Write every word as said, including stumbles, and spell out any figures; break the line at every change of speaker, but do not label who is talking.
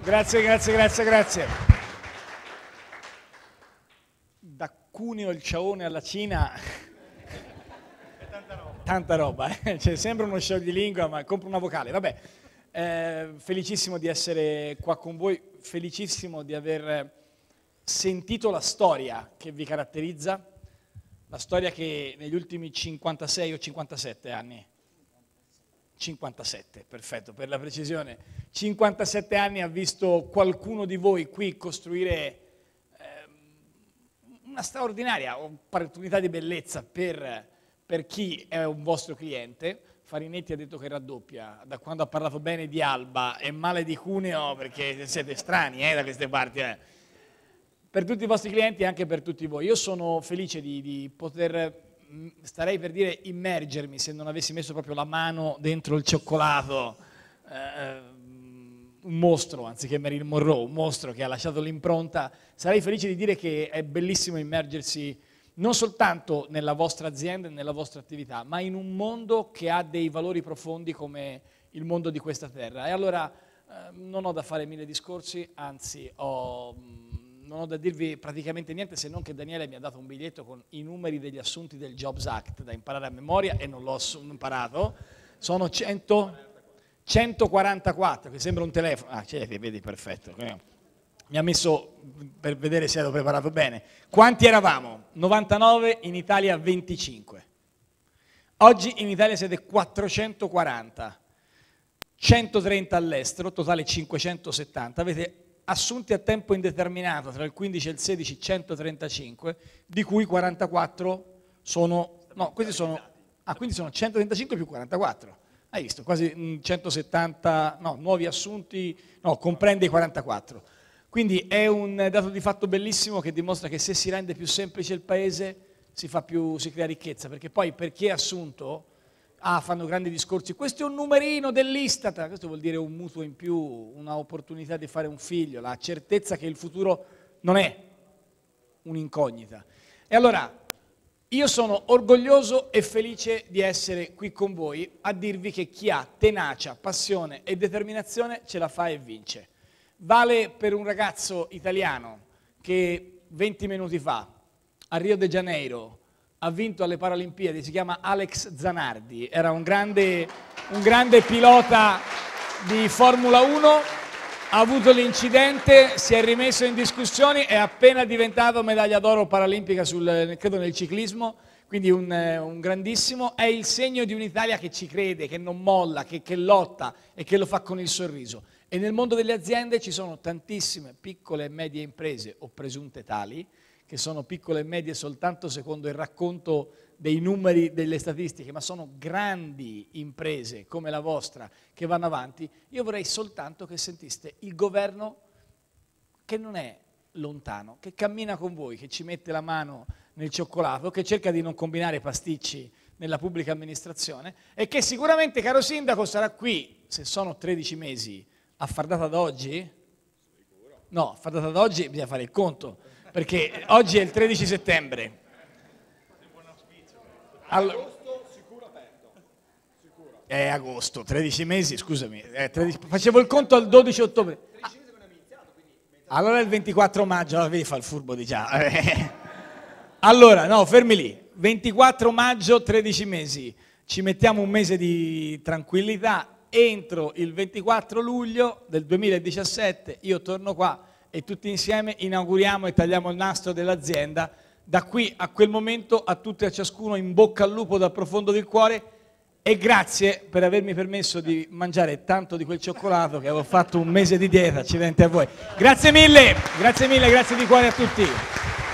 Grazie, grazie, grazie, grazie. Da Cuneo il ciaone alla Cina,
È tanta roba.
tanta roba, eh? Cioè, sembra uno scioglilingua, ma compro una vocale, vabbè. Eh, felicissimo di essere qua con voi, felicissimo di aver sentito la storia che vi caratterizza, la storia che negli ultimi cinquantasei o cinquantasette anni, cinquantasette, perfetto, per la precisione, cinquantasette anni ha visto qualcuno di voi qui costruire eh, una straordinaria opportunità di bellezza per, per chi è un vostro cliente. Farinetti ha detto che raddoppia, da quando ha parlato bene di Alba e male di Cuneo, perché siete strani eh, da queste parti. Eh. Per tutti i vostri clienti e anche per tutti voi. Io sono felice di, di poter, starei per dire immergermi, se non avessi messo proprio la mano dentro il cioccolato, eh, un mostro, anziché Marilyn Monroe, un mostro che ha lasciato l'impronta. Sarei felice di dire che è bellissimo immergersi non soltanto nella vostra azienda e nella vostra attività, ma in un mondo che ha dei valori profondi come il mondo di questa terra. E allora eh, non ho da fare mille discorsi, anzi ho, non ho da dirvi praticamente niente, se non che Daniele mi ha dato un biglietto con i numeri degli assunti del Jobs Act da imparare a memoria e non l'ho imparato. Sono cento, centoquarantaquattro, che sembra un telefono. Ah, ce li vedi, perfetto. Mi ha messo per vedere se ero preparato bene. Quanti eravamo? novantanove, in Italia venticinque. Oggi in Italia siete quattrocentoquaranta, centotrenta all'estero, totale cinquecentosettanta. Avete assunti a tempo indeterminato tra il quindici e il sedici, centotrentacinque, di cui quarantaquattro sono... No, questi sono... Ah, quindi sono centotrentacinque più quarantaquattro. Hai visto? Quasi centosettanta... No, nuovi assunti... No, comprende i quarantaquattro. Quindi è un dato di fatto bellissimo che dimostra che se si rende più semplice il paese si, fa più, si crea ricchezza, perché poi per chi è assunto, ah, fanno grandi discorsi, questo è un numerino dell'Istat, questo vuol dire un mutuo in più, un'opportunità di fare un figlio, la certezza che il futuro non è un'incognita. E allora io sono orgoglioso e felice di essere qui con voi a dirvi che chi ha tenacia, passione e determinazione ce la fa e vince. Vale per un ragazzo italiano che venti minuti fa a Rio de Janeiro ha vinto alle Paralimpiadi, si chiama Alex Zanardi, era un grande, un grande pilota di Formula uno, ha avuto l'incidente, si è rimesso in discussione, è appena diventato medaglia d'oro paralimpica sul, credo nel ciclismo, quindi un, un grandissimo, è il segno di un'Italia che ci crede, che non molla, che, che lotta e che lo fa con il sorriso. E nel mondo delle aziende ci sono tantissime piccole e medie imprese, o presunte tali, che sono piccole e medie soltanto secondo il racconto dei numeri delle statistiche, ma sono grandi imprese come la vostra che vanno avanti. Io vorrei soltanto che sentiste il governo che non è lontano, che cammina con voi, che ci mette la mano nel cioccolato, che cerca di non combinare pasticci nella pubblica amministrazione e che sicuramente, caro sindaco, sarà qui, se sono tredici mesi, a far data d'oggi? No, a far data d'oggi bisogna fare il conto, perché oggi è il tredici settembre. Allora,
Agosto sicuro aperto. Sicuro.
è agosto, tredici mesi, scusami, è tredici, facevo il conto al dodici ottobre. Ah, allora è il ventiquattro maggio, allora vedi fa il furbo di già. Allora, no, fermi lì, ventiquattro maggio, tredici mesi, ci mettiamo un mese di tranquillità. Entro il ventiquattro luglio del duemiladiciassette io torno qua e tutti insieme inauguriamo e tagliamo il nastro dell'azienda. Da qui a quel momento a tutti e a ciascuno in bocca al lupo dal profondo del cuore e grazie per avermi permesso di mangiare tanto di quel cioccolato che avevo fatto un mese di dieta, accidenti a voi. Grazie mille, grazie mille, grazie di cuore a tutti.